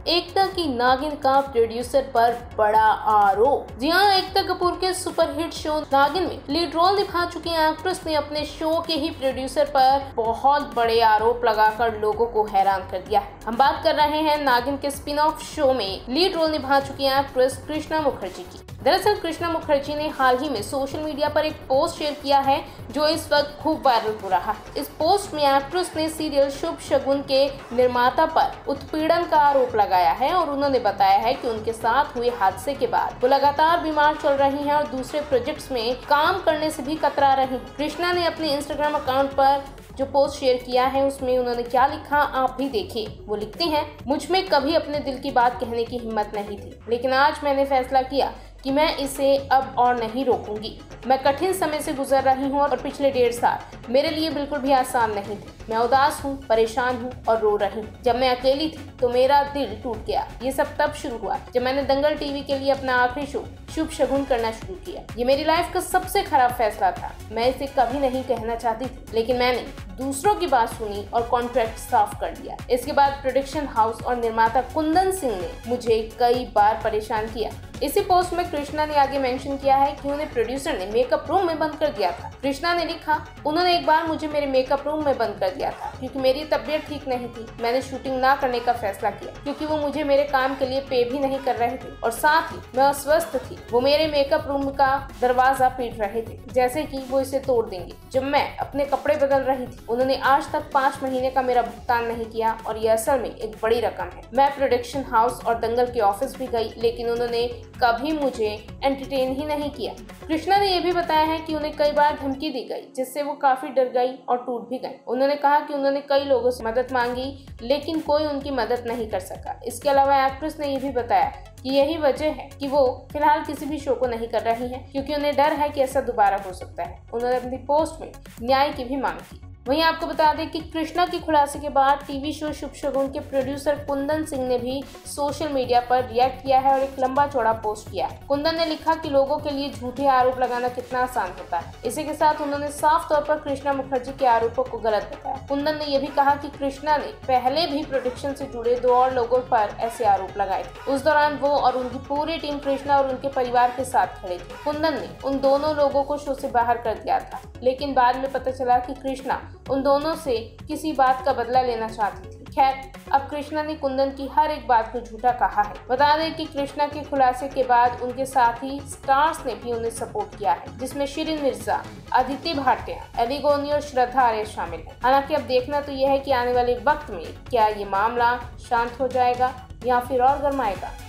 एकता की नागिन का प्रोड्यूसर पर बड़ा आरोप। जी हाँ, एकता कपूर के सुपरहिट शो नागिन में लीड रोल निभा चुकी एक्ट्रेस ने अपने शो के ही प्रोड्यूसर पर बहुत बड़े आरोप लगाकर लोगों को हैरान कर दिया है। हम बात कर रहे हैं नागिन के स्पिन ऑफ शो में लीड रोल निभा चुकी एक्ट्रेस कृष्णा मुखर्जी की। दरअसल कृष्णा मुखर्जी ने हाल ही में सोशल मीडिया पर एक पोस्ट शेयर किया है जो इस वक्त खूब वायरल हो रहा है। इस पोस्ट में एक्ट्रेस ने सीरियल शुभ शगुन के निर्माता पर उत्पीड़न का आरोप लगाया है और उन्होंने बताया है कि उनके साथ हुए हादसे के बाद वो लगातार बीमार चल रही हैं और दूसरे प्रोजेक्ट्स में काम करने से भी कतरा रही हैं। कृष्णा ने अपने इंस्टाग्राम अकाउंट पर जो पोस्ट शेयर किया है उसमें उन्होंने क्या लिखा आप भी देखिए। वो लिखती हैं, मुझ में कभी अपने दिल की बात कहने की हिम्मत नहीं थी, लेकिन आज मैंने फैसला किया कि मैं इसे अब और नहीं रोकूंगी। मैं कठिन समय से गुजर रही हूँ और पिछले 1.5 साल मेरे लिए बिल्कुल भी आसान नहीं थे। मैं उदास हूँ, परेशान हूँ और रो रही हूँ। जब मैं अकेली थी तो मेरा दिल टूट गया। ये सब तब शुरू हुआ जब मैंने दंगल टीवी के लिए अपना आखिरी शो शुभ शगुन करना शुरू किया। ये मेरी लाइफ का सबसे खराब फैसला था। मैं इसे कभी नहीं कहना चाहती थी, लेकिन मैंने दूसरों की बात सुनी और कॉन्ट्रैक्ट साफ कर दिया। इसके बाद प्रोडक्शन हाउस और निर्माता कुंदन सिंह ने मुझे कई बार परेशान किया। इसी पोस्ट में कृष्णा ने आगे मेंशन किया है कि उन्हें प्रोड्यूसर ने मेकअप रूम में बंद कर दिया था। कृष्णा ने लिखा, उन्होंने एक बार मुझे मेरे मेकअप रूम में बंद कर दिया था क्योंकि मेरी तबीयत ठीक नहीं थी। मैंने शूटिंग ना करने का फैसला किया क्योंकि वो मुझे मेरे काम के लिए पे भी नहीं कर रहे थे और साथ ही मैं अस्वस्थ थी। वो मेरे मेकअप रूम का दरवाजा पीट रहे थे जैसे कि वो इसे तोड़ देंगे जब मैं अपने कपड़े बदल रही थी। उन्होंने आज तक 5 महीने का मेरा भुगतान नहीं किया और ये असल में एक बड़ी रकम है। मैं प्रोडक्शन हाउस और दंगल के ऑफिस भी गई, लेकिन उन्होंने कभी मुझे एंटरटेन ही नहीं किया। कृष्णा ने यह भी बताया है कि उन्हें कई बार धमकी दी गई जिससे वो काफी डर गई और टूट भी गई। उन्होंने कहा कि उन्होंने कई लोगों से मदद मांगी लेकिन कोई उनकी मदद नहीं कर सका। इसके अलावा एक्ट्रेस ने यह भी बताया कि यही वजह है कि वो फिलहाल किसी भी शो को नहीं कर रही हैं क्योंकि उन्हें डर है कि ऐसा दोबारा हो सकता है। उन्होंने अपनी पोस्ट में न्याय की भी मांग की। वहीं आपको बता दें कि कृष्णा की खुलासे के बाद टीवी शो शुभ शगुन के प्रोड्यूसर कुंदन सिंह ने भी सोशल मीडिया पर रिएक्ट किया है और एक लंबा चौड़ा पोस्ट किया है। कुंदन ने लिखा कि लोगों के लिए झूठे आरोप लगाना कितना आसान होता है। इसी के साथ उन्होंने साफ तौर पर कृष्णा मुखर्जी के आरोपों को गलत बताया। कुंदन ने यह भी कहा कि कृष्णा ने पहले भी प्रोडक्शन से जुड़े 2 और लोगों पर ऐसे आरोप लगाए थे। उस दौरान वो और उनकी पूरी टीम कृष्णा और उनके परिवार के साथ खड़े थे। कुंदन ने उन दोनों लोगों को शो से बाहर कर दिया था, लेकिन बाद में पता चला कि कृष्णा उन दोनों से किसी बात का बदला लेना चाहती थी। खैर, अब कृष्णा ने कुंदन की हर एक बात को झूठा कहा है। बता दें कि कृष्णा के खुलासे के बाद उनके साथी स्टार्स ने भी उन्हें सपोर्ट किया है, जिसमें शिरीन मिर्जा, अदिति भाटिया, एविगोनी और श्रद्धा आर्य शामिल है। हालांकि अब देखना तो यह है कि आने वाले वक्त में क्या ये मामला शांत हो जाएगा या फिर और गर्माएगा।